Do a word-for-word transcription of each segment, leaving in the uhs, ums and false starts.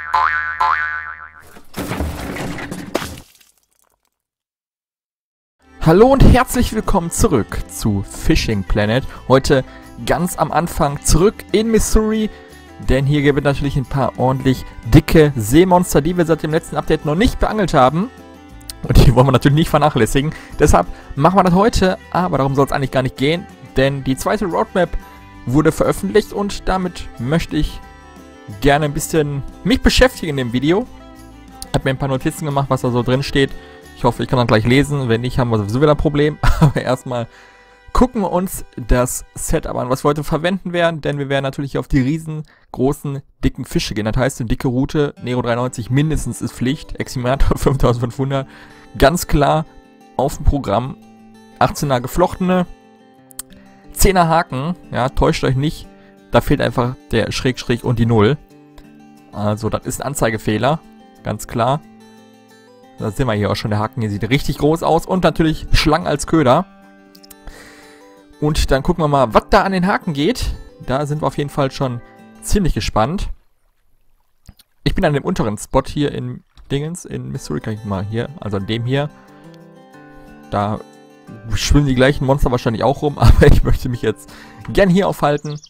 Hallo und herzlich willkommen zurück zu Fishing Planet. Heute ganz am Anfang zurück in Missouri, denn hier gibt es natürlich ein paar ordentlich dicke Seemonster, die wir seit dem letzten Update noch nicht beangelt haben. Und die wollen wir natürlich nicht vernachlässigen. Deshalb machen wir das heute, aber darum soll es eigentlich gar nicht gehen, denn die zweite Roadmap wurde veröffentlicht und damit möchte ich gerne ein bisschen mich beschäftigen in dem Video. Ich habe mir ein paar Notizen gemacht, was da so drin steht. Ich hoffe, ich kann dann gleich lesen. Wenn nicht, haben wir sowieso wieder ein Problem. Aber erstmal gucken wir uns das Setup an, was wir heute verwenden werden. Denn wir werden natürlich auf die riesengroßen, dicken Fische gehen. Das heißt, eine dicke Route, Nero dreiundneunzig mindestens ist Pflicht. Eximator fünftausendfünfhundert. Ganz klar auf dem Programm. achtzehner geflochtene. zehner Haken. Ja, täuscht euch nicht. Da fehlt einfach der Schrägstrich und die Null. Also, das ist ein Anzeigefehler. Ganz klar. Da sehen wir hier auch schon, der Haken hier sieht richtig groß aus. Und natürlich Schlangen als Köder. Und dann gucken wir mal, was da an den Haken geht. Da sind wir auf jeden Fall schon ziemlich gespannt. Ich bin an dem unteren Spot hier in Dingens, in Missouri, kann ich mal hier, also an dem hier. Da schwimmen die gleichen Monster wahrscheinlich auch rum, aber ich möchte mich jetzt gern hier aufhalten.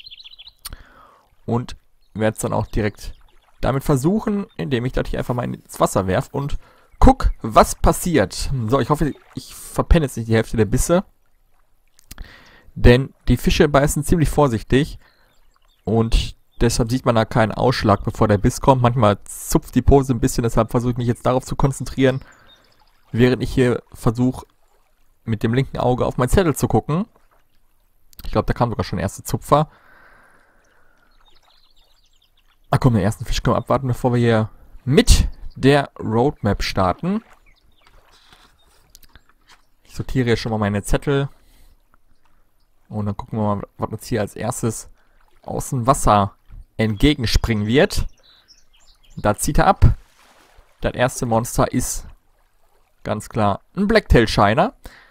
Und werde es dann auch direkt damit versuchen, indem ich das hier einfach mal ins Wasser werfe und guck, was passiert. So, ich hoffe, ich verpenne jetzt nicht die Hälfte der Bisse. Denn die Fische beißen ziemlich vorsichtig. Und deshalb sieht man da keinen Ausschlag, bevor der Biss kommt. Manchmal zupft die Pose ein bisschen, deshalb versuche ich mich jetzt darauf zu konzentrieren. Während ich hier versuche, mit dem linken Auge auf mein Zettel zu gucken. Ich glaube, da kam sogar schon der erste Zupfer. Ach komm, den ersten Fisch können wir abwarten, bevor wir hier mit der Roadmap starten. Ich sortiere hier schon mal meine Zettel. Und dann gucken wir mal, was uns hier als erstes aus dem Wasser entgegenspringen wird. Da zieht er ab. Das erste Monster ist ganz klar ein Blacktail Shiner.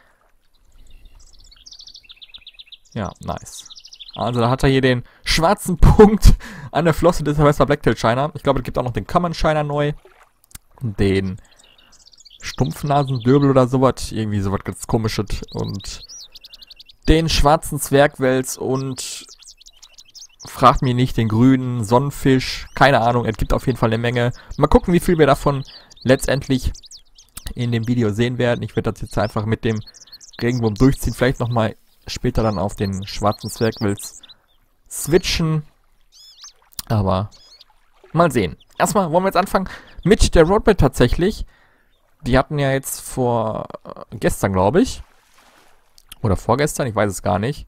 Ja, nice. Also da hat er hier den schwarzen Punkt an der Flosse, deshalb heißt er Blacktail Shiner. Ich glaube, es gibt auch noch den Common Shiner neu. Den Stumpfnasendürbel oder sowas. Irgendwie sowas ganz komisches. Und den schwarzen Zwergwels und fragt mich nicht, den grünen Sonnenfisch. Keine Ahnung, es gibt auf jeden Fall eine Menge. Mal gucken, wie viel wir davon letztendlich in dem Video sehen werden. Ich werde das jetzt einfach mit dem Regenwurm durchziehen. Vielleicht nochmal später dann auf den schwarzen Zwergwels switchen. Aber mal sehen. Erstmal wollen wir jetzt anfangen mit der Roadmap tatsächlich. Die hatten ja jetzt vor äh, gestern, glaube ich. Oder vorgestern, ich weiß es gar nicht.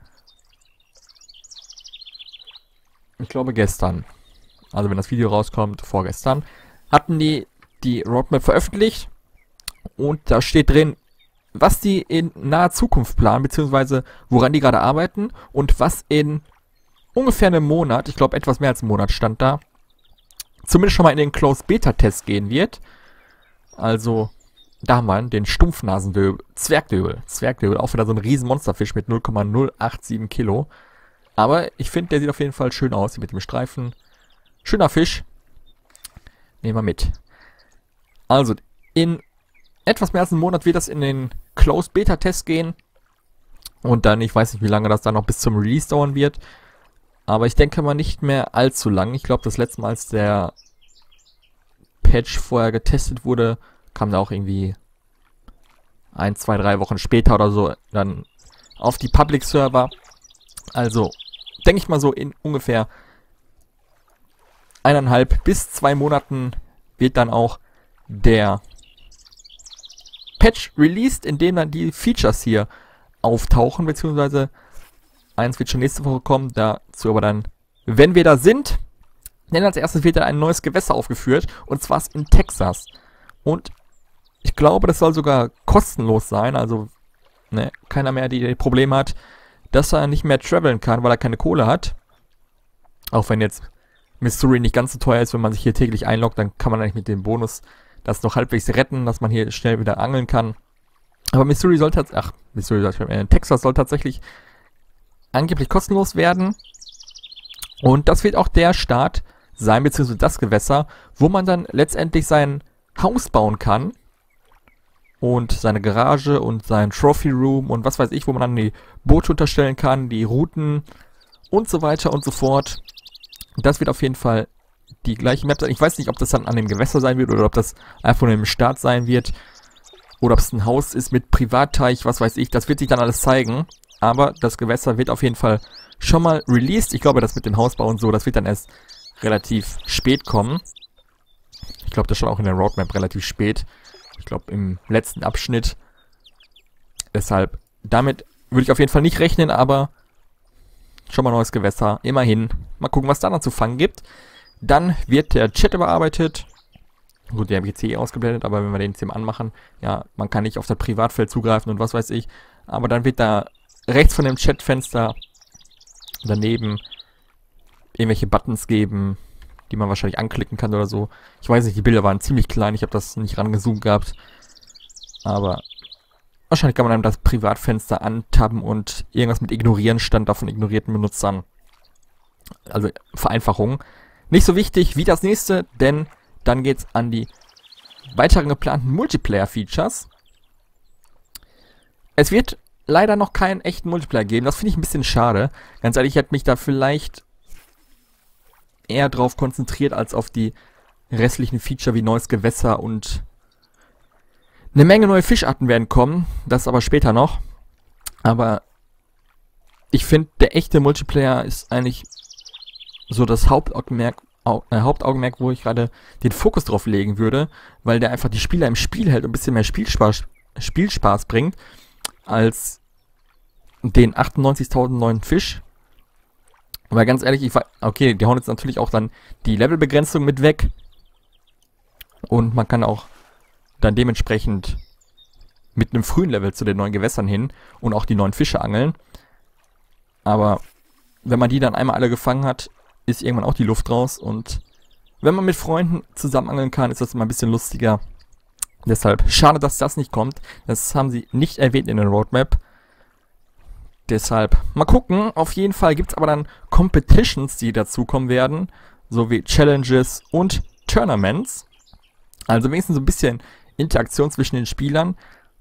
Ich glaube gestern. Also wenn das Video rauskommt, vorgestern. Hatten die die Roadmap veröffentlicht. Und da steht drin, was die in naher Zukunft planen, beziehungsweise woran die gerade arbeiten. Und was in ungefähr einem Monat, ich glaube etwas mehr als einen Monat stand da, zumindest schon mal in den Closed Beta Test gehen wird. Also, da haben wir den Stumpfnasendöbel, Zwergdöbel, Zwergdöbel, auch wieder so ein riesen Monsterfisch mit null Komma null acht sieben Kilo. Aber ich finde, der sieht auf jeden Fall schön aus, hier mit dem Streifen. Schöner Fisch. Nehmen wir mit. Also, in etwas mehr als einem Monat wird das in den Closed Beta Test gehen. Und dann, ich weiß nicht, wie lange das dann noch bis zum Release dauern wird. Aber ich denke mal nicht mehr allzu lang. Ich glaube, das letzte Mal, als der Patch vorher getestet wurde, kam da auch irgendwie ein, zwei, drei Wochen später oder so dann auf die Public-Server. Also, denke ich mal so in ungefähr eineinhalb bis zwei Monaten wird dann auch der Patch released, in dem dann die Features hier auftauchen, beziehungsweise eins wird schon nächste Woche kommen, dazu aber dann, wenn wir da sind. Denn als erstes wird da ein neues Gewässer aufgeführt, und zwar ist in Texas. Und ich glaube, das soll sogar kostenlos sein, also ne, keiner mehr, die Probleme hat, dass er nicht mehr traveln kann, weil er keine Kohle hat. Auch wenn jetzt Missouri nicht ganz so teuer ist, wenn man sich hier täglich einloggt, dann kann man eigentlich mit dem Bonus das noch halbwegs retten, dass man hier schnell wieder angeln kann. Aber Missouri soll tatsächlich, ach, Missouri soll, äh, Texas soll tatsächlich angeblich kostenlos werden. Und das wird auch der Start sein, beziehungsweise das Gewässer, wo man dann letztendlich sein Haus bauen kann und seine Garage und sein Trophy Room und was weiß ich, wo man dann die Boote unterstellen kann, die Routen und so weiter und so fort. Das wird auf jeden Fall die gleiche Map sein. Ich weiß nicht, ob das dann an dem Gewässer sein wird oder ob das einfach nur im Start sein wird oder ob es ein Haus ist mit Privatteich, was weiß ich. Das wird sich dann alles zeigen, aber das Gewässer wird auf jeden Fall schon mal released. Ich glaube, das mit dem Hausbau und so, das wird dann erst relativ spät kommen. Ich glaube, das schon auch in der Roadmap relativ spät. Ich glaube, im letzten Abschnitt. Deshalb, damit würde ich auf jeden Fall nicht rechnen, aber schon mal neues Gewässer. Immerhin. Mal gucken, was da noch zu fangen gibt. Dann wird der Chat überarbeitet. Gut, der habe ich jetzt hier ausgeblendet, aber wenn wir den jetzt hier anmachen, ja, man kann nicht auf das Privatfeld zugreifen und was weiß ich. Aber dann wird da rechts von dem Chatfenster daneben irgendwelche Buttons geben, die man wahrscheinlich anklicken kann oder so. Ich weiß nicht, die Bilder waren ziemlich klein, ich habe das nicht rangezoomt gehabt. Aber wahrscheinlich kann man dann das Privatfenster antappen und irgendwas mit ignorieren stand da von ignorierten Benutzern. Also Vereinfachung. Nicht so wichtig wie das nächste, denn dann geht's an die weiteren geplanten Multiplayer-Features. Es wird leider noch keinen echten Multiplayer geben. Das finde ich ein bisschen schade. Ganz ehrlich, ich hätte mich da vielleicht eher drauf konzentriert, als auf die restlichen Feature wie neues Gewässer und eine Menge neue Fischarten werden kommen. Das aber später noch. Aber ich finde, der echte Multiplayer ist eigentlich so das Hauptaugenmerk, äh, Hauptaugenmerk, wo ich gerade den Fokus drauf legen würde, weil der einfach die Spieler im Spiel hält und ein bisschen mehr Spielspaß, Spielspaß bringt, als den achtundneunzigtausend neuen Fisch. Aber ganz ehrlich, ich war, okay, die hauen jetzt natürlich auch dann die Levelbegrenzung mit weg. Und man kann auch dann dementsprechend mit einem frühen Level zu den neuen Gewässern hin und auch die neuen Fische angeln. Aber wenn man die dann einmal alle gefangen hat, ist irgendwann auch die Luft raus. Und wenn man mit Freunden zusammen angeln kann, ist das immer ein bisschen lustiger. Deshalb schade, dass das nicht kommt. Das haben sie nicht erwähnt in der Roadmap. Deshalb mal gucken. Auf jeden Fall gibt es aber dann Competitions, die dazukommen werden. Sowie Challenges und Tournaments. Also wenigstens so ein bisschen Interaktion zwischen den Spielern.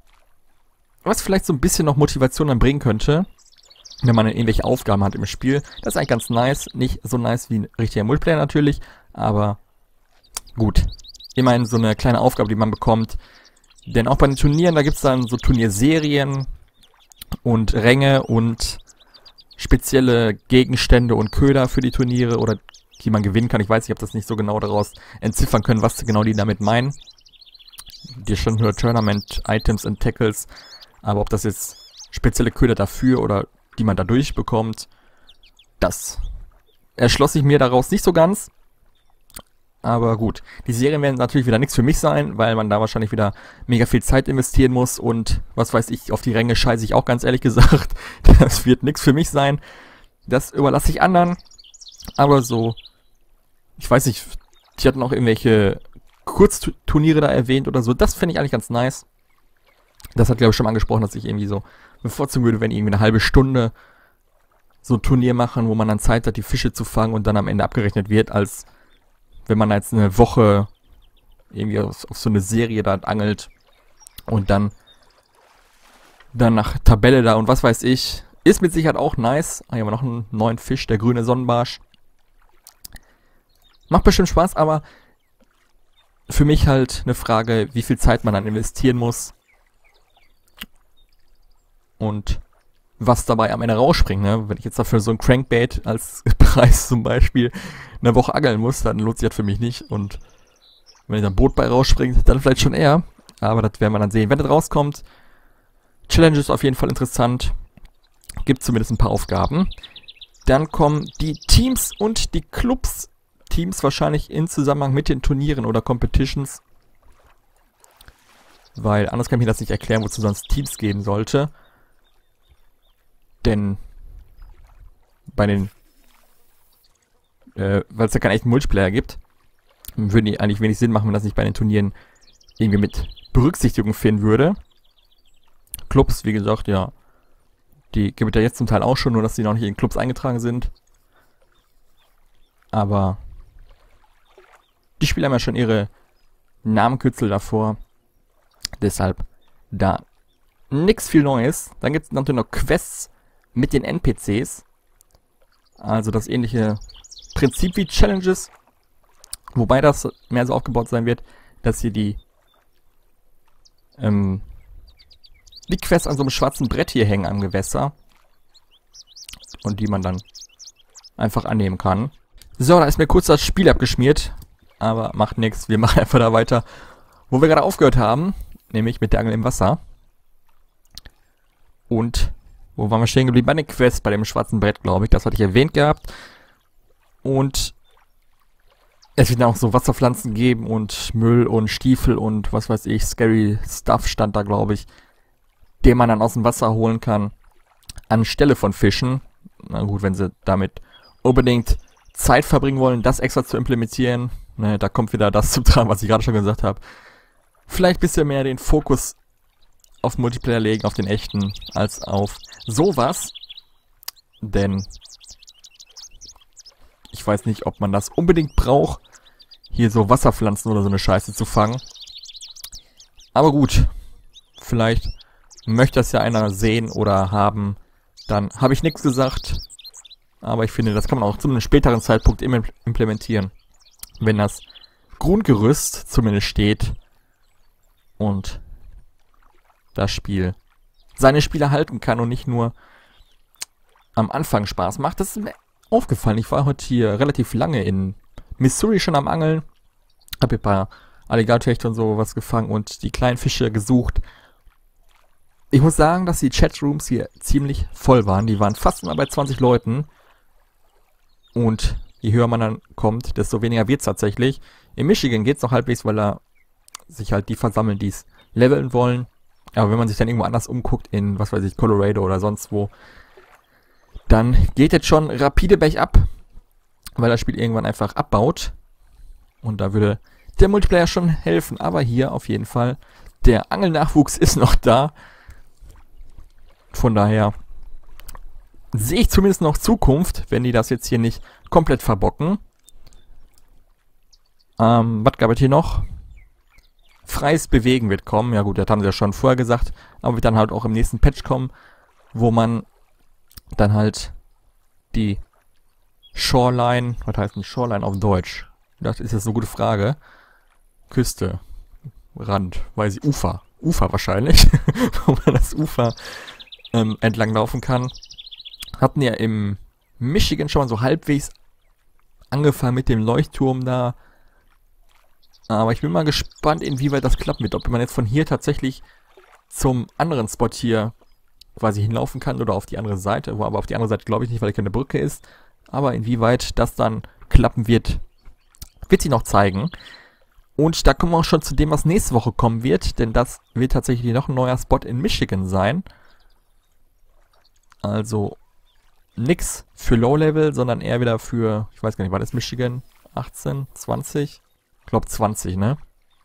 Was vielleicht so ein bisschen noch Motivation dann bringen könnte, wenn man irgendwelche Aufgaben hat im Spiel. Das ist eigentlich ganz nice. Nicht so nice wie ein richtiger Multiplayer natürlich, aber gut. Immerhin so eine kleine Aufgabe, die man bekommt. Denn auch bei den Turnieren, da gibt es dann so Turnierserien und Ränge und spezielle Gegenstände und Köder für die Turniere oder die man gewinnen kann. Ich weiß, ich habe das nicht so genau daraus entziffern können, was genau die damit meinen. Die stand nur Tournament, Items und Tackles. Aber ob das jetzt spezielle Köder dafür oder die man dadurch bekommt, das erschloss sich mir daraus nicht so ganz. Aber gut, die Serien werden natürlich wieder nichts für mich sein, weil man da wahrscheinlich wieder mega viel Zeit investieren muss und was weiß ich, auf die Ränge scheiße ich auch ganz ehrlich gesagt. Das wird nichts für mich sein. Das überlasse ich anderen. Aber so, ich weiß nicht, die hatten auch irgendwelche Kurzturniere da erwähnt oder so. Das finde ich eigentlich ganz nice. Das hat, glaube ich, schon mal angesprochen, dass ich irgendwie so bevorzugen würde, wenn irgendwie eine halbe Stunde so ein Turnier machen, wo man dann Zeit hat, die Fische zu fangen und dann am Ende abgerechnet wird, als wenn man jetzt eine Woche irgendwie auf, auf so eine Serie da angelt und dann dann nach Tabelle da und was weiß ich. Ist mit Sicherheit auch nice. Ah, hier haben wir noch einen neuen Fisch, der grüne Sonnenbarsch. Macht bestimmt Spaß, aber für mich halt eine Frage, wie viel Zeit man dann investieren muss. Und was dabei am Ende rausspringt, ne? Wenn ich jetzt dafür so ein Crankbait als Preis zum Beispiel eine Woche angeln muss, dann lohnt sich das für mich nicht. Und wenn ich ein Boot bei rausspringt, dann vielleicht schon eher. Aber das werden wir dann sehen. Wenn das rauskommt, Challenge ist auf jeden Fall interessant. Gibt zumindest ein paar Aufgaben. Dann kommen die Teams und die Clubs. Teams wahrscheinlich in Zusammenhang mit den Turnieren oder Competitions. Weil anders kann ich mir das nicht erklären, wozu sonst Teams geben sollte. Denn bei den, äh, weil es ja keinen echten Multiplayer gibt, würden die eigentlich wenig Sinn machen, wenn das nicht bei den Turnieren irgendwie mit Berücksichtigung finden würde. Clubs, wie gesagt, ja, die gibt es ja jetzt zum Teil auch schon, nur dass die noch nicht in Clubs eingetragen sind. Aber Die Spieler haben ja schon ihre Namenkürzel davor. Deshalb da nichts viel Neues. Dann gibt es natürlich noch Quests mit den N P Cs. Also das ähnliche Prinzip wie Challenges. Wobei das mehr so aufgebaut sein wird, dass hier die ähm, die Quests an so einem schwarzen Brett hier hängen am Gewässer. Und die man dann einfach annehmen kann. So, da ist mir kurz das Spiel abgeschmiert. Aber macht nichts. Wir machen einfach da weiter, wo wir gerade aufgehört haben. Nämlich mit der Angel im Wasser. Und wo waren wir stehen geblieben? Bei den Quests, bei dem schwarzen Brett, glaube ich. Das hatte ich erwähnt gehabt. Und es wird dann auch so Wasserpflanzen geben und Müll und Stiefel und was weiß ich. Scary Stuff stand da, glaube ich. Den man dann aus dem Wasser holen kann. Anstelle von Fischen. Na gut, wenn sie damit unbedingt Zeit verbringen wollen, das extra zu implementieren. Ne, da kommt wieder das zum Tragen, was ich gerade schon gesagt habe. Vielleicht ein bisschen mehr den Fokus auf Multiplayer legen, auf den echten, als auf sowas. Denn ich weiß nicht, ob man das unbedingt braucht, hier so Wasserpflanzen oder so eine Scheiße zu fangen. Aber gut, vielleicht möchte das ja einer sehen oder haben. Dann habe ich nichts gesagt. Aber ich finde, das kann man auch zu einem späteren Zeitpunkt im implementieren. Wenn das Grundgerüst zumindest steht und das Spiel seine Spieler halten kann und nicht nur am Anfang Spaß macht. Das ist mir aufgefallen. Ich war heute hier relativ lange in Missouri schon am Angeln. Habe ein paar Alligatorhechte und so was gefangen und die kleinen Fische gesucht. Ich muss sagen, dass die Chatrooms hier ziemlich voll waren. Die waren fast immer bei zwanzig Leuten. Und je höher man dann kommt, desto weniger wird es tatsächlich. In Michigan geht es noch halbwegs, weil da sich halt die versammeln, die es leveln wollen. Aber wenn man sich dann irgendwo anders umguckt, in, was weiß ich, Colorado oder sonst wo, dann geht jetzt schon rapide bergab, weil das Spiel irgendwann einfach abbaut. Und da würde der Multiplayer schon helfen. Aber hier auf jeden Fall, der Angelnachwuchs ist noch da. Von daher sehe ich zumindest noch Zukunft, wenn die das jetzt hier nicht komplett verbocken. Ähm, was gab es hier noch? Freies Bewegen wird kommen. Ja gut, das haben sie ja schon vorher gesagt. Aber wird dann halt auch im nächsten Patch kommen, wo man dann halt die Shoreline, was heißt denn Shoreline auf Deutsch? Das ist jetzt eine gute Frage. Küste, Rand, weiß ich, Ufer. Ufer wahrscheinlich. Wo man das Ufer ähm, entlang laufen kann. Hatten ja im Michigan schon mal so halbwegs angefangen mit dem Leuchtturm da. Aber ich bin mal gespannt, inwieweit das klappen wird. Ob man jetzt von hier tatsächlich zum anderen Spot hier quasi hinlaufen kann oder auf die andere Seite. Wo aber auf die andere Seite glaube ich nicht, weil hier keine Brücke ist. Aber inwieweit das dann klappen wird, wird sich noch zeigen. Und da kommen wir auch schon zu dem, was nächste Woche kommen wird. Denn das wird tatsächlich noch ein neuer Spot in Michigan sein. Also nix für Low-Level, sondern eher wieder für, ich weiß gar nicht, war das Michigan? achtzehn, zwanzig? Ich glaube zwanzig, ne?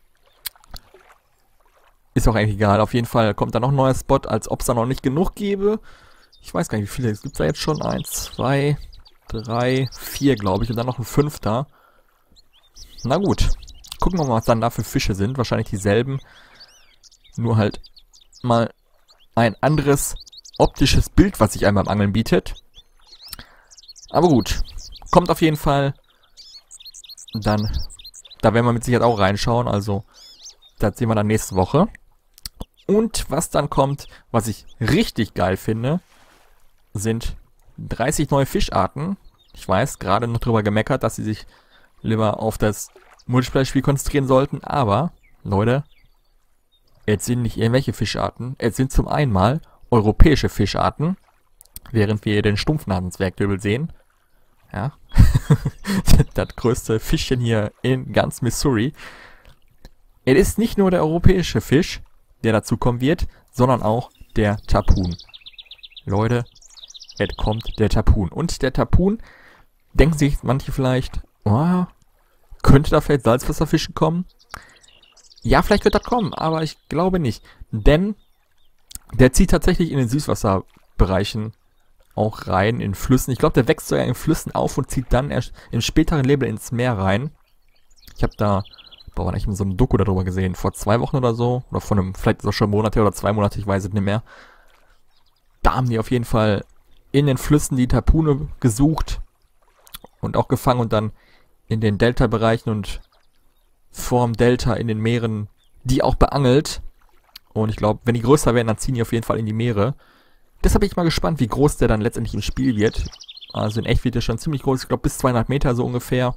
Ist auch eigentlich egal. Auf jeden Fall kommt da noch ein neuer Spot, als ob es da noch nicht genug gäbe. Ich weiß gar nicht, wie viele. Es gibt da jetzt schon eins, zwei, drei, vier, glaube ich. Und dann noch ein fünfter. Na gut. Gucken wir mal, was dann da für Fische sind. Wahrscheinlich dieselben. Nur halt mal ein anderes optisches Bild, was sich einmal beim Angeln bietet. Aber gut. Kommt auf jeden Fall. Dann, da werden wir mit Sicherheit auch reinschauen. Also, das sehen wir dann nächste Woche. Und was dann kommt, was ich richtig geil finde, sind dreißig neue Fischarten. Ich weiß, gerade noch drüber gemeckert, dass sie sich lieber auf das Multiplayer-Spiel konzentrieren sollten. Aber, Leute, jetzt sind nicht irgendwelche Fischarten. Es sind zum einen mal europäische Fischarten. Während wir den Stumpfnasenzwergdöbel sehen. Ja. Das größte Fischchen hier in ganz Missouri. Es ist nicht nur der europäische Fisch, der dazu kommen wird, sondern auch der Tapun. Leute, es kommt der Tapun. Und der Tapun, denken sich manche vielleicht, oh, könnte da vielleicht Salzwasserfischen kommen? Ja, vielleicht wird das kommen, aber ich glaube nicht. Denn der zieht tatsächlich in den Süßwasserbereichen auch rein, in Flüssen. Ich glaube, der wächst sogar in Flüssen auf und zieht dann erst im späteren Leben ins Meer rein. Ich habe da, boah, wann hab ich so ein Doku darüber gesehen, vor zwei Wochen oder so, oder vor einem, vielleicht ist es auch schon Monate oder zwei Monate, ich weiß es nicht mehr. Da haben die auf jeden Fall in den Flüssen die Tapune gesucht und auch gefangen und dann in den Delta-Bereichen und vorm Delta in den Meeren die auch beangelt. Und ich glaube, wenn die größer werden, dann ziehen die auf jeden Fall in die Meere. Deshalb bin ich mal gespannt, wie groß der dann letztendlich im Spiel wird. Also in echt wird der schon ziemlich groß, ich glaube bis zweihundert Meter so ungefähr.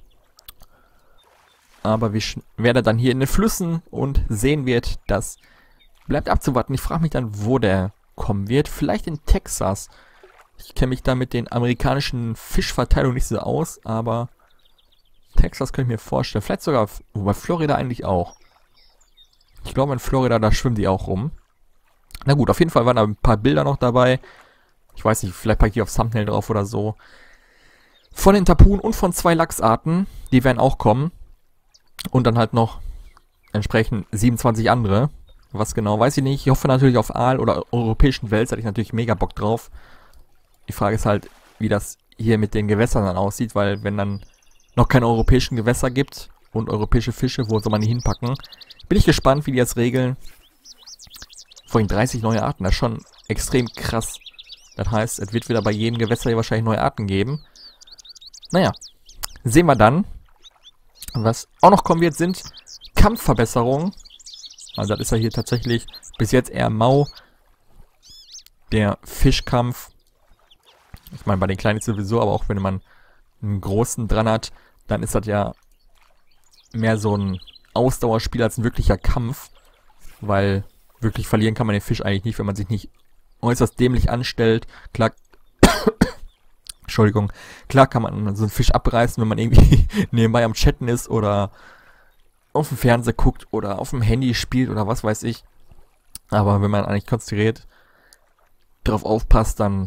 Aber wie wer der dann hier in den Flüssen und sehen wird, das bleibt abzuwarten. Ich frage mich dann, wo der kommen wird. Vielleicht in Texas. Ich kenne mich da mit den amerikanischen Fischverteilungen nicht so aus, aber Texas könnte ich mir vorstellen. Vielleicht sogar, wobei Florida eigentlich auch. Ich glaube in Florida, da schwimmen die auch rum. Na gut, auf jeden Fall waren da ein paar Bilder noch dabei. Ich weiß nicht, vielleicht packe ich die auf Thumbnail drauf oder so. Von den Tapunen und von zwei Lachsarten. Die werden auch kommen. Und dann halt noch entsprechend siebenundzwanzig andere. Was genau, weiß ich nicht. Ich hoffe natürlich auf Aal oder europäischen Wels. Da hatte ich natürlich mega Bock drauf. Die Frage ist halt, wie das hier mit den Gewässern dann aussieht. Weil wenn dann noch keine europäischen Gewässer gibt und europäische Fische, wo soll man die hinpacken? Bin ich gespannt, wie die das regeln. Vorhin dreißig neue Arten, das ist schon extrem krass. Das heißt, es wird wieder bei jedem Gewässer hier wahrscheinlich neue Arten geben. Naja, sehen wir dann. Was auch noch kommen wird, sind Kampfverbesserungen. Also das ist ja hier tatsächlich bis jetzt eher mau. Der Fischkampf. Ich meine, bei den kleinen sowieso, aber auch wenn man einen großen dran hat, dann ist das ja mehr so ein Ausdauerspiel als ein wirklicher Kampf. Weil wirklich verlieren kann man den Fisch eigentlich nicht, wenn man sich nicht äußerst dämlich anstellt. Klar, Entschuldigung, klar kann man so einen Fisch abreißen, wenn man irgendwie nebenbei am Chatten ist oder auf dem Fernseher guckt oder auf dem Handy spielt oder was weiß ich. Aber wenn man eigentlich konzentriert drauf aufpasst, dann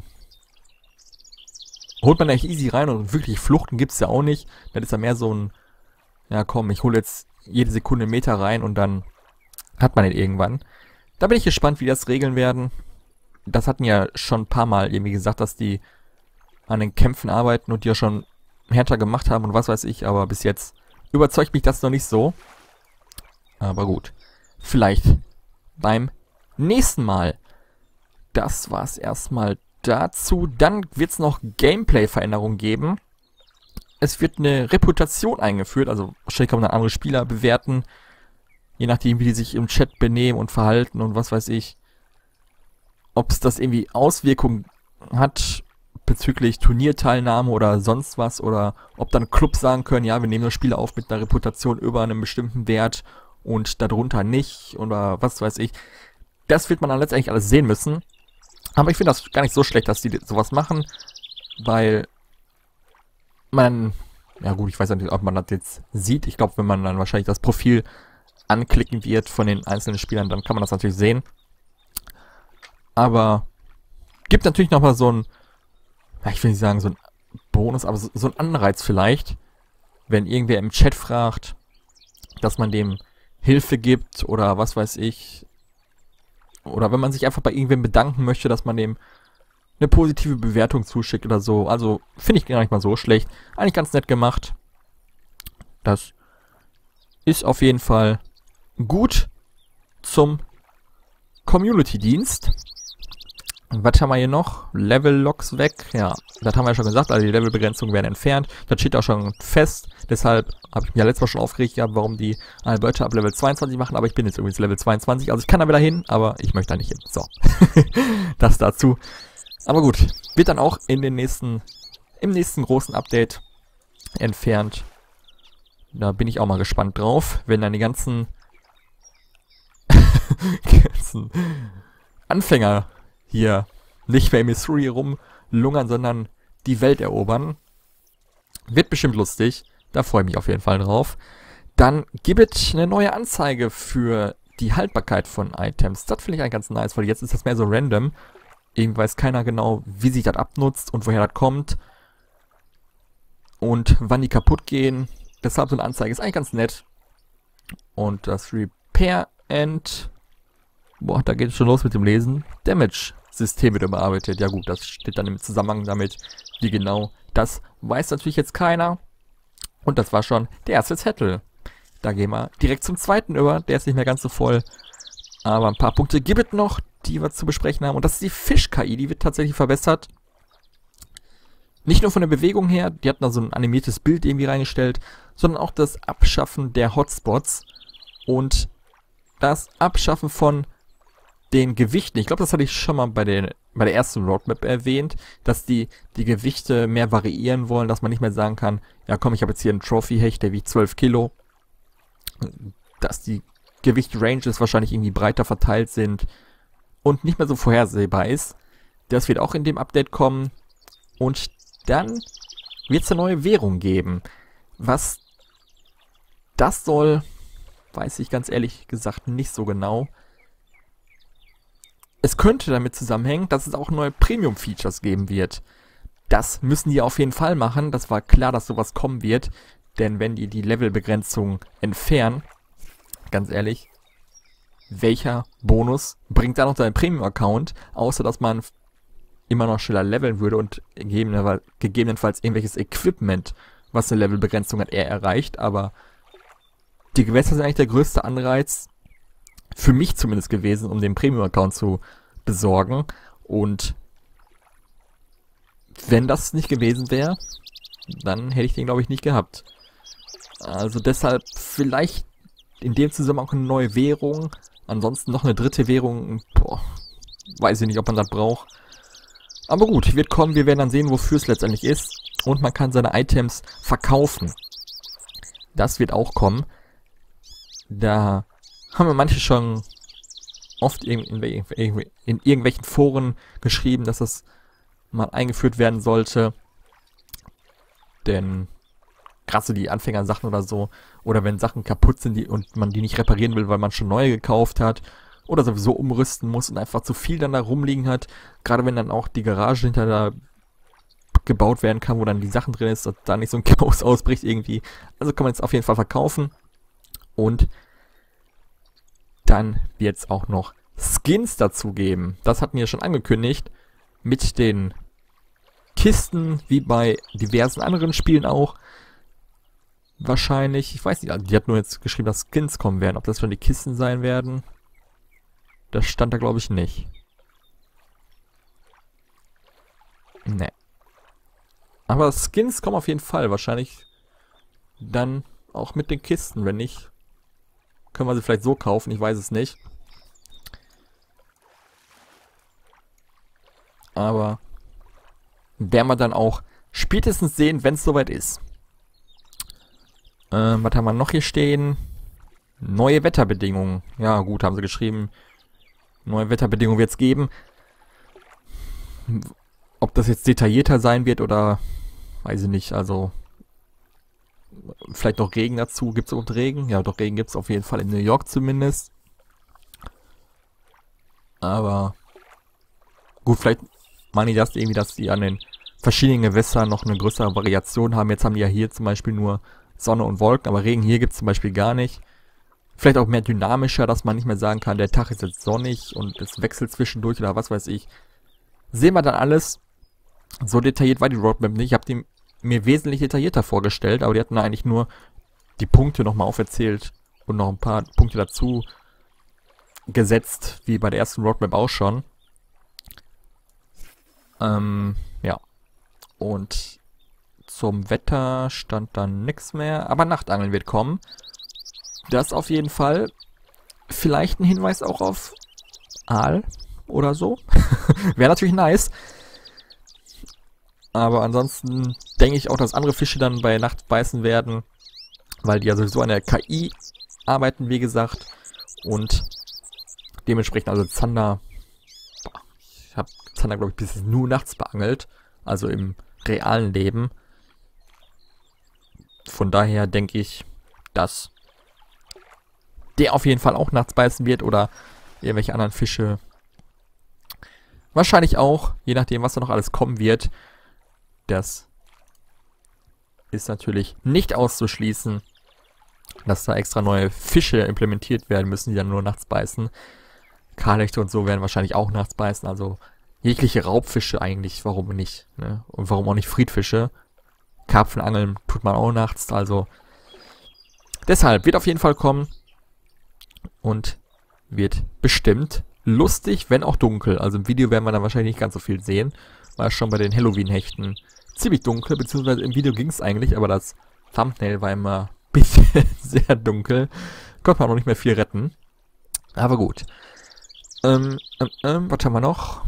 holt man eigentlich easy rein und wirklich Fluchten gibt es ja auch nicht. Das ist ja mehr so ein, ja komm, ich hole jetzt jede Sekunde einen Meter rein und dann hat man den irgendwann. Da bin ich gespannt, wie die das regeln werden. Das hatten ja schon ein paar Mal irgendwie gesagt, dass die an den Kämpfen arbeiten und die ja schon härter gemacht haben und was weiß ich, aber bis jetzt überzeugt mich das noch nicht so. Aber gut, vielleicht beim nächsten Mal. Das war's erstmal dazu. Dann wird es noch Gameplay-Veränderungen geben. Es wird eine Reputation eingeführt, also wahrscheinlich kann man dann andere Spieler bewerten, je nachdem, wie die sich im Chat benehmen und verhalten und was weiß ich. Ob es das irgendwie Auswirkungen hat bezüglich Turnierteilnahme oder sonst was. Oder ob dann Clubs sagen können, ja, wir nehmen nur Spiele auf mit einer Reputation über einem bestimmten Wert und darunter nicht. Oder was weiß ich. Das wird man dann letztendlich alles sehen müssen. Aber ich finde das gar nicht so schlecht, dass die sowas machen. Weil man, ja gut, ich weiß nicht, ob man das jetzt sieht. Ich glaube, wenn man dann wahrscheinlich das Profil anklicken wird von den einzelnen Spielern, dann kann man das natürlich sehen. Aber gibt natürlich nochmal so ein, ja, ich will nicht sagen so ein Bonus, aber so, so ein Anreiz vielleicht, wenn irgendwer im Chat fragt, dass man dem Hilfe gibt oder was weiß ich. Oder wenn man sich einfach bei irgendwem bedanken möchte, dass man dem eine positive Bewertung zuschickt oder so. Also finde ich gar nicht mal so schlecht. Eigentlich ganz nett gemacht. Das ist auf jeden Fall gut zum Community-Dienst. Was haben wir hier noch? Level-Logs weg. Ja, das haben wir ja schon gesagt. Also die Levelbegrenzungen werden entfernt. Das steht auch schon fest. Deshalb habe ich mich ja letztes Mal schon aufgeregt gehabt, warum die Alberta ab Level zweiundzwanzig machen. Aber ich bin jetzt übrigens Level zweiundzwanzig. Also ich kann da wieder hin, aber ich möchte da nicht hin. So, das dazu. Aber gut, wird dann auch in den nächsten, im nächsten großen Update entfernt. Da bin ich auch mal gespannt drauf, wenn dann die ganzen, ganzen Anfänger hier nicht mehr in Missouri rumlungern, sondern die Welt erobern. Wird bestimmt lustig. Da freue ich mich auf jeden Fall drauf. Dann gibt es eine neue Anzeige für die Haltbarkeit von Items. Das finde ich eigentlich ganz nice, weil jetzt ist das mehr so random. Irgendwie weiß keiner genau, wie sich das abnutzt und woher das kommt. Und wann die kaputt gehen. Deshalb so eine Anzeige ist eigentlich ganz nett. Und das Repair and... Boah, da geht es schon los mit dem Lesen. Damage-System wird überarbeitet. Ja gut, das steht dann im Zusammenhang damit. Wie genau, das weiß natürlich jetzt keiner. Und das war schon der erste Zettel. Da gehen wir direkt zum zweiten über. Der ist nicht mehr ganz so voll. Aber ein paar Punkte gibt es noch, die wir zu besprechen haben. Und das ist die Fisch-K I. Die wird tatsächlich verbessert. Nicht nur von der Bewegung her, die hatten da so ein animiertes Bild irgendwie reingestellt, sondern auch das Abschaffen der Hotspots und das Abschaffen von den Gewichten. Ich glaube, das hatte ich schon mal bei, den, bei der ersten Roadmap erwähnt, dass die die Gewichte mehr variieren wollen, dass man nicht mehr sagen kann, ja komm, ich habe jetzt hier einen Trophy-Hecht, der wiegt zwölf Kilo. Dass die Gewicht-Ranges wahrscheinlich irgendwie breiter verteilt sind und nicht mehr so vorhersehbar ist. Das wird auch in dem Update kommen. Und dann wird es eine neue Währung geben. Was das soll, weiß ich ganz ehrlich gesagt nicht so genau. Es könnte damit zusammenhängen, dass es auch neue Premium-Features geben wird. Das müssen die auf jeden Fall machen. Das war klar, dass sowas kommen wird. Denn wenn die die Levelbegrenzung entfernen, ganz ehrlich, welcher Bonus bringt da noch dein Premium-Account, außer dass man immer noch schneller leveln würde und gegebenenfalls irgendwelches Equipment, was eine Levelbegrenzung hat, eher erreicht. Aber die Gewässer sind eigentlich der größte Anreiz, für mich zumindest gewesen, um den Premium-Account zu besorgen. Und wenn das nicht gewesen wäre, dann hätte ich den, glaube ich, nicht gehabt. Also deshalb vielleicht in dem Zusammenhang eine neue Währung. Ansonsten noch eine dritte Währung. Boah, weiß ich nicht, ob man das braucht. Aber gut, wird kommen. Wir werden dann sehen, wofür es letztendlich ist. Und man kann seine Items verkaufen. Das wird auch kommen. Da haben wir manche schon oft in, in, in irgendwelchen Foren geschrieben, dass das mal eingeführt werden sollte. Denn gerade so die Anfängersachen oder so, oder wenn Sachen kaputt sind die, und man die nicht reparieren will, weil man schon neue gekauft hat, oder sowieso umrüsten muss und einfach zu viel dann da rumliegen hat, gerade wenn dann auch die Garage hinter da gebaut werden kann, wo dann die Sachen drin ist, dass da nicht so ein Chaos ausbricht irgendwie. Also kann man es auf jeden Fall verkaufen. Und dann wird es auch noch Skins dazu geben. Das hatten wir schon angekündigt. Mit den Kisten, wie bei diversen anderen Spielen auch. Wahrscheinlich, ich weiß nicht, die hat nur jetzt geschrieben, dass Skins kommen werden. Ob das schon die Kisten sein werden, das stand da, glaube ich, nicht. Ne. Aber Skins kommen auf jeden Fall. Wahrscheinlich dann auch mit den Kisten. Wenn nicht, können wir sie vielleicht so kaufen. Ich weiß es nicht. Aber werden wir dann auch spätestens sehen, wenn es soweit ist. Ähm, was haben wir noch hier stehen? Neue Wetterbedingungen. Ja gut, haben sie geschrieben. Neue Wetterbedingungen wird es geben. Ob das jetzt detaillierter sein wird oder weiß ich nicht. Also vielleicht noch Regen dazu. Gibt es auch Regen? Ja, doch Regen gibt es auf jeden Fall in New York zumindest. Aber gut, vielleicht meinen die das irgendwie, dass die an den verschiedenen Gewässern noch eine größere Variation haben. Jetzt haben die ja hier zum Beispiel nur Sonne und Wolken, aber Regen hier gibt es zum Beispiel gar nicht. Vielleicht auch mehr dynamischer, dass man nicht mehr sagen kann, der Tag ist jetzt sonnig und es wechselt zwischendurch oder was weiß ich. Sehen wir dann alles. So detailliert war die Roadmap nicht. Ich habe die mir wesentlich detaillierter vorgestellt, aber die hatten eigentlich nur die Punkte nochmal auferzählt und noch ein paar Punkte dazu gesetzt, wie bei der ersten Roadmap auch schon. Ähm, ja. Und zum Wetter stand dann nichts mehr, aber Nachtangeln wird kommen. Das auf jeden Fall. Vielleicht ein Hinweis auch auf Aal oder so. Wäre natürlich nice. Aber ansonsten denke ich auch, dass andere Fische dann bei Nacht beißen werden, weil die ja sowieso an der K I arbeiten, wie gesagt. Und dementsprechend, also Zander, ich habe Zander, glaube ich, bis nur nachts beangelt, also im realen Leben. Von daher denke ich, dass der auf jeden Fall auch nachts beißen wird oder irgendwelche anderen Fische. Wahrscheinlich auch, je nachdem, was da noch alles kommen wird. Das ist natürlich nicht auszuschließen, dass da extra neue Fische implementiert werden müssen, die dann nur nachts beißen. Karlhechte und so werden wahrscheinlich auch nachts beißen, also jegliche Raubfische eigentlich, warum nicht, ne? Und warum auch nicht Friedfische? Karpfenangeln tut man auch nachts, also Deshalb wird auf jeden Fall kommen und wird bestimmt lustig, wenn auch dunkel. Also im Video werden wir dann wahrscheinlich nicht ganz so viel sehen. War schon bei den Halloween-Hechten ziemlich dunkel, beziehungsweise im Video ging es eigentlich, aber das Thumbnail war immer ein bisschen sehr dunkel. Konnte man noch nicht mehr viel retten. Aber gut. Ähm, ähm, ähm, was haben wir noch?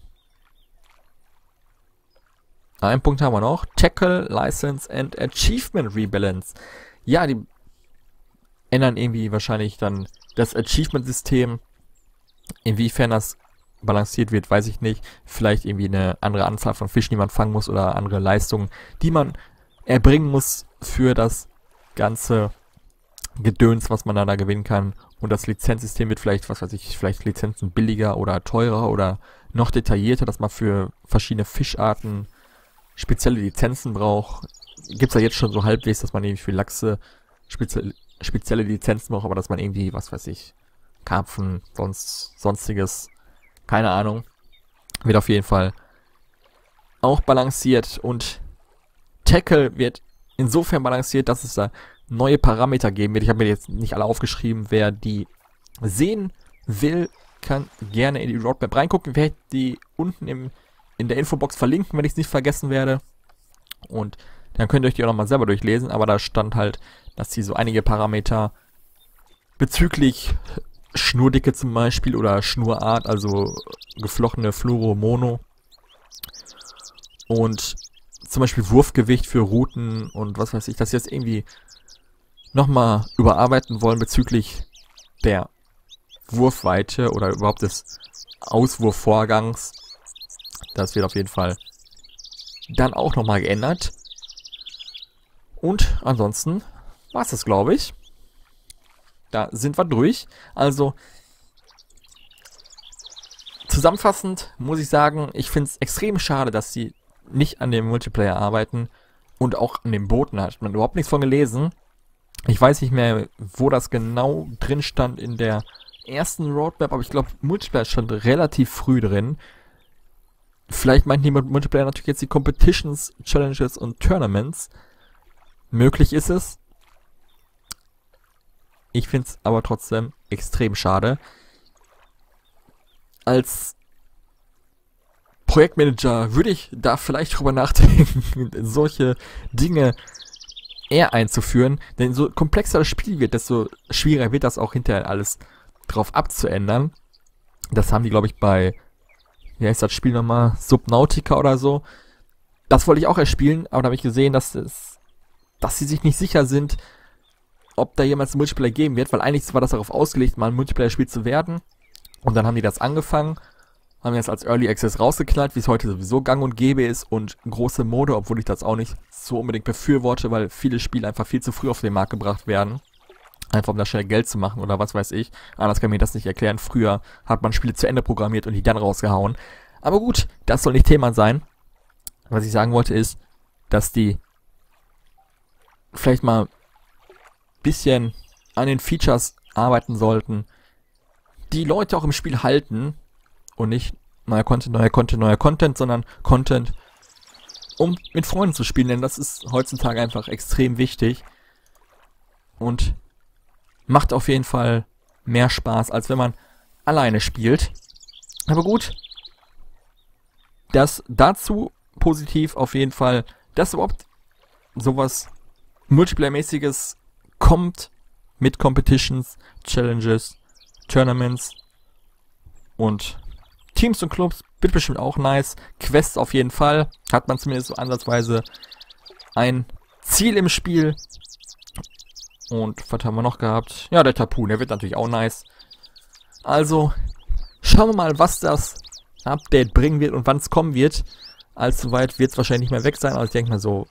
Einen Punkt haben wir noch. Tackle, License and Achievement Rebalance. Ja, die ändern irgendwie wahrscheinlich dann das Achievement-System. Inwiefern das balanciert wird, weiß ich nicht. Vielleicht irgendwie eine andere Anzahl von Fischen, die man fangen muss, oder andere Leistungen, die man erbringen muss für das ganze Gedöns, was man dann da gewinnen kann. Und das Lizenzsystem wird vielleicht, was weiß ich, vielleicht Lizenzen billiger oder teurer oder noch detaillierter, dass man für verschiedene Fischarten spezielle Lizenzen braucht. Gibt es ja jetzt schon so halbwegs, dass man irgendwie für Lachse spezielle, spezielle Lizenzen braucht, aber dass man irgendwie, was weiß ich, Karpfen, sonst, sonstiges, keine Ahnung, wird auf jeden Fall auch balanciert. Und Tackle wird insofern balanciert, dass es da neue Parameter geben wird. Ich habe mir jetzt nicht alle aufgeschrieben. Wer die sehen will, kann gerne in die Roadmap reingucken. Ich werde die unten im, in der Infobox verlinken, wenn ich es nicht vergessen werde. Und dann könnt ihr euch die auch nochmal selber durchlesen. Aber da stand halt, dass sie so einige Parameter bezüglich Schnurdicke zum Beispiel oder Schnurart, also geflochtene Fluoro, Mono, und zum Beispiel Wurfgewicht für Ruten und was weiß ich, dass sie jetzt irgendwie nochmal überarbeiten wollen bezüglich der Wurfweite oder überhaupt des Auswurfvorgangs. Das wird auf jeden Fall dann auch nochmal geändert. Und ansonsten war es das, glaube ich. Da sind wir durch. Also, zusammenfassend muss ich sagen, ich finde es extrem schade, dass sie nicht an dem Multiplayer arbeiten und auch an den Booten hat man überhaupt nichts von gelesen. Ich weiß nicht mehr, wo das genau drin stand in der ersten Roadmap, aber ich glaube, Multiplayer stand relativ früh drin. Vielleicht meint niemand Multiplayer natürlich jetzt die Competitions, Challenges und Tournaments. Möglich ist es. Ich finde es aber trotzdem extrem schade. Als Projektmanager würde ich da vielleicht drüber nachdenken, solche Dinge eher einzuführen. Denn so komplexer das Spiel wird, desto schwieriger wird das auch hinterher alles drauf abzuändern. Das haben die, glaube ich, bei, wie heißt das Spiel nochmal, Subnautica oder so. Das wollte ich auch erst spielen, aber da habe ich gesehen, dass, es, dass sie sich nicht sicher sind, ob da jemals ein Multiplayer geben wird, weil eigentlich war das darauf ausgelegt, mal ein Multiplayer-Spiel zu werden. Und dann haben die das angefangen, haben jetzt als Early Access rausgeknallt, wie es heute sowieso gang und gäbe ist, und große Mode, obwohl ich das auch nicht so unbedingt befürworte, weil viele Spiele einfach viel zu früh auf den Markt gebracht werden. Einfach um da schnell Geld zu machen oder was weiß ich. Anders kann mir das nicht erklären. Früher hat man Spiele zu Ende programmiert und die dann rausgehauen. Aber gut, das soll nicht Thema sein. Was ich sagen wollte ist, dass die vielleicht mal ein bisschen an den Features arbeiten sollten, die Leute auch im Spiel halten und nicht neuer Content, neuer Content, neuer Content, sondern Content, um mit Freunden zu spielen, denn das ist heutzutage einfach extrem wichtig und macht auf jeden Fall mehr Spaß, als wenn man alleine spielt. Aber gut, das dazu positiv auf jeden Fall, dass überhaupt sowas Multiplayer-mäßiges kommt mit Competitions, Challenges, Tournaments und Teams und Clubs, wird bestimmt auch nice. Quests auf jeden Fall, hat man zumindest so ansatzweise ein Ziel im Spiel. Und was haben wir noch gehabt? Ja, der Tapu, der wird natürlich auch nice. Also, schauen wir mal, was das Update bringen wird und wann es kommen wird. Allzu weit wird es wahrscheinlich nicht mehr weg sein, aber ich denke mal so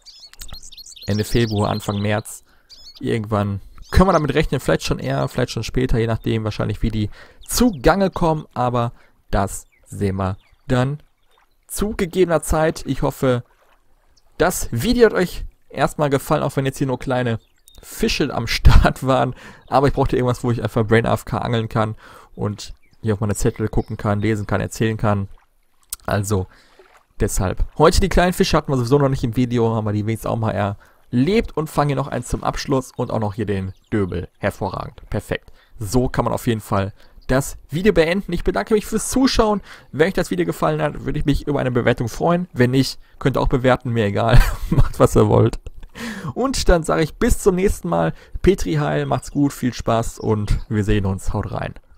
Ende Februar, Anfang März. Irgendwann können wir damit rechnen, vielleicht schon eher, vielleicht schon später, je nachdem wahrscheinlich, wie die zugange kommen. Aber das sehen wir dann zu gegebener Zeit. Ich hoffe, das Video hat euch erstmal gefallen, auch wenn jetzt hier nur kleine Fische am Start waren. Aber ich brauchte irgendwas, wo ich einfach Brain A F K angeln kann und hier auf meine Zettel gucken kann, lesen kann, erzählen kann. Also deshalb. Heute die kleinen Fische hatten wir sowieso noch nicht im Video, haben wir die wenigstens auch mal lebt und fange hier noch eins zum Abschluss und auch noch hier den Döbel. Hervorragend. Perfekt. So kann man auf jeden Fall das Video beenden. Ich bedanke mich fürs Zuschauen. Wenn euch das Video gefallen hat, würde ich mich über eine Bewertung freuen. Wenn nicht, könnt ihr auch bewerten, mir egal. Macht, was ihr wollt. Und dann sage ich bis zum nächsten Mal. Petri Heil, macht's gut, viel Spaß und wir sehen uns. Haut rein.